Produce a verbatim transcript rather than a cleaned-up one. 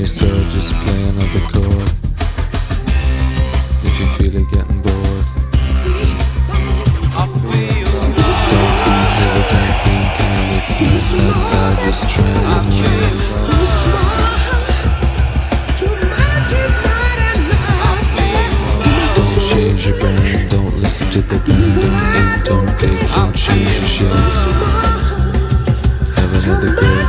me so, just play another chord. If you feel it getting bored, don't be heavy, don't be kind. It's not that bad, just try and win. Don't change your brain, don't listen to the band. Don't eat, don't cake, don't change your shape. Have another break.